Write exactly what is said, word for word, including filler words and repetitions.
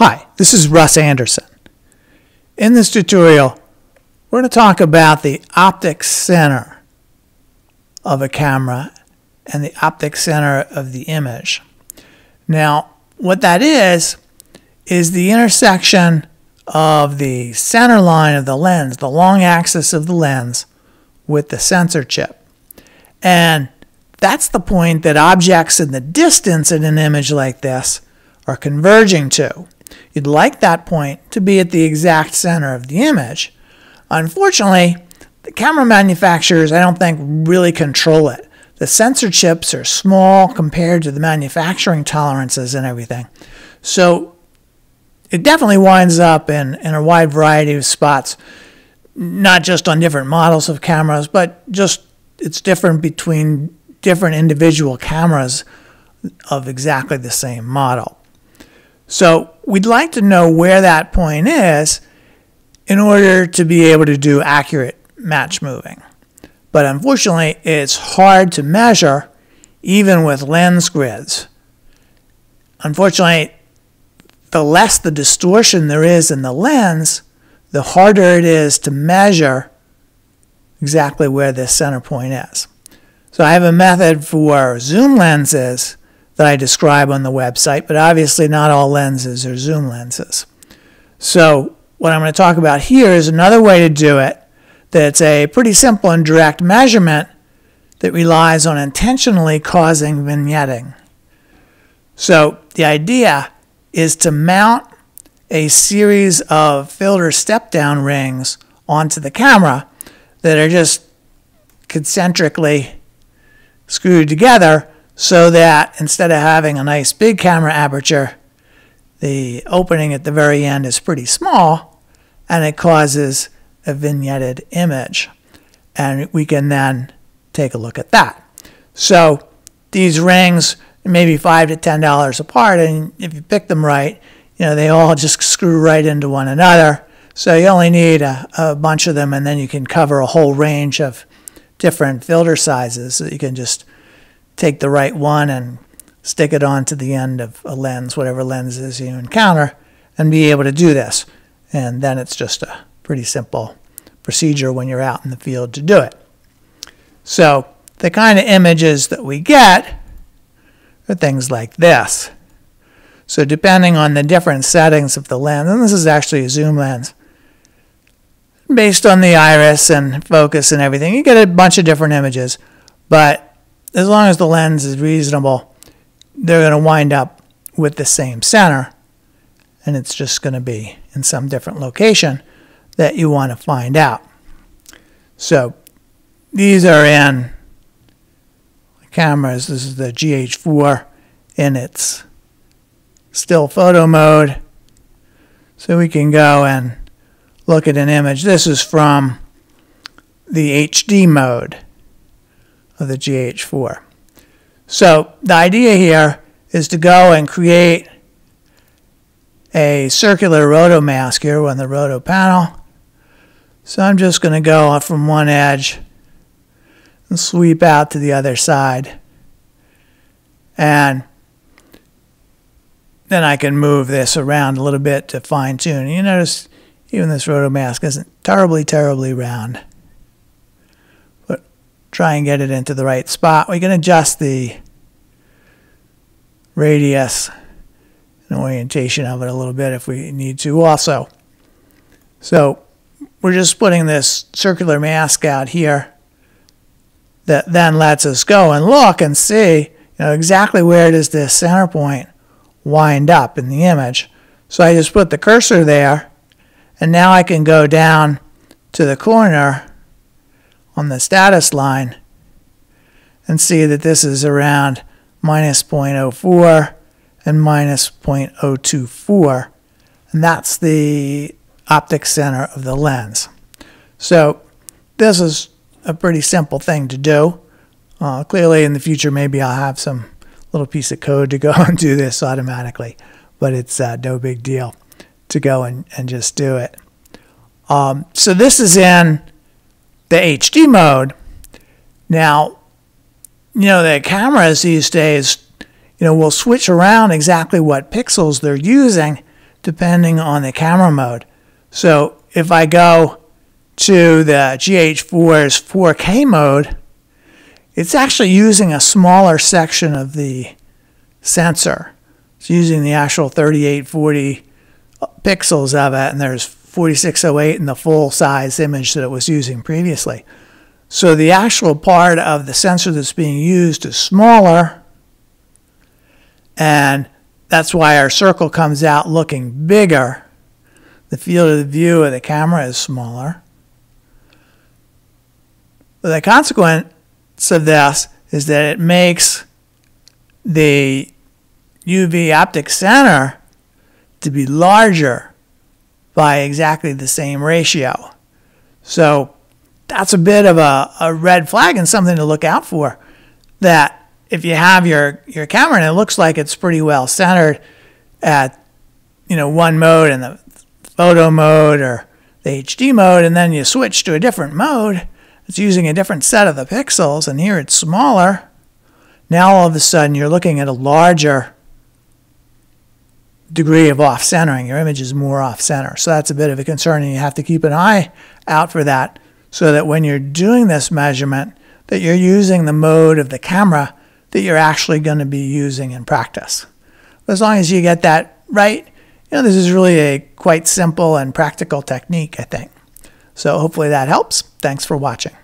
Hi, this is Russ Andersson. In this tutorial, we're going to talk about the optic center of a camera and the optic center of the image. Now, what that is, is the intersection of the center line of the lens, the long axis of the lens, with the sensor chip. And that's the point that objects in the distance in an image like this are converging to. You'd like that point to be at the exact center of the image. Unfortunately, the camera manufacturers, I don't think, really control it. The sensor chips are small compared to the manufacturing tolerances and everything. So it definitely winds up in, in a wide variety of spots, not just on different models of cameras, but just it's different between different individual cameras of exactly the same model. So we'd like to know where that point is in order to be able to do accurate match moving. But unfortunately, it's hard to measure even with lens grids. Unfortunately, the less the distortion there is in the lens, the harder it is to measure exactly where this center point is. So I have a method for zoom lenses that I describe on the website, but obviously not all lenses are zoom lenses. So what I'm going to talk about here is another way to do it that's a pretty simple and direct measurement that relies on intentionally causing vignetting. So the idea is to mount a series of filter step-down rings onto the camera that are just concentrically screwed together so that instead of having a nice big camera aperture, the opening at the very end is pretty small and it causes a vignetted image. And we can then take a look at that. So these rings are maybe five to ten dollars apart, and if you pick them right, you know, they all just screw right into one another. So you only need a, a bunch of them, and then you can cover a whole range of different filter sizes. So you can just take the right one and stick it onto the end of a lens, whatever lenses you encounter, and be able to do this. And then it's just a pretty simple procedure when you're out in the field to do it. So the kind of images that we get are things like this. So depending on the different settings of the lens, and this is actually a zoom lens, based on the iris and focus and everything, you get a bunch of different images. But as long as the lens is reasonable, they're going to wind up with the same center, and it's just going to be in some different location that you want to find out. So these are in cameras. This is the G H four in its still photo mode. So we can go and look at an image. This is from the H D mode of the G H four. So the idea here is to go and create a circular roto mask here on the roto panel. So I'm just going to go from one edge and sweep out to the other side. And then I can move this around a little bit to fine tune. You notice even this roto mask isn't terribly, terribly round. But try and get it into the right spot. We can adjust the radius and orientation of it a little bit if we need to also. So we're just putting this circular mask out here that then lets us go and look and see, you know, exactly where does this center point wind up in the image. So I just put the cursor there, and now I can go down to the corner on the status line and see that this is around minus zero point zero four and minus zero point zero two four, and that's the optic center of the lens. So this is a pretty simple thing to do. Uh, clearly in the future maybe I'll have some little piece of code to go and do this automatically, but it's uh, no big deal to go and, and just do it. Um, so this is in the H D mode. Now, you know, the cameras these days, you know, will switch around exactly what pixels they're using depending on the camera mode. So if I go to the G H four's four K mode, it's actually using a smaller section of the sensor. It's using the actual thirty-eight forty pixels of it, and there's forty-six oh eight in the full size image that it was using previously. So the actual part of the sensor that's being used is smaller, and that's why our circle comes out looking bigger. The field of view of the camera is smaller. But the consequence of this is that it makes the U V optic center to be larger by exactly the same ratio. So that's a bit of a, a red flag and something to look out for, that if you have your, your camera and it looks like it's pretty well centered at, you know, one mode in the photo mode or the H D mode, and then you switch to a different mode, it's using a different set of the pixels, and here it's smaller. Now all of a sudden you're looking at a larger degree of off-centering. Your image is more off-center. So that's a bit of a concern, and you have to keep an eye out for that, so that when you're doing this measurement, that you're using the mode of the camera that you're actually going to be using in practice. As long as you get that right, you know, this is really a quite simple and practical technique, I think. So hopefully that helps. Thanks for watching.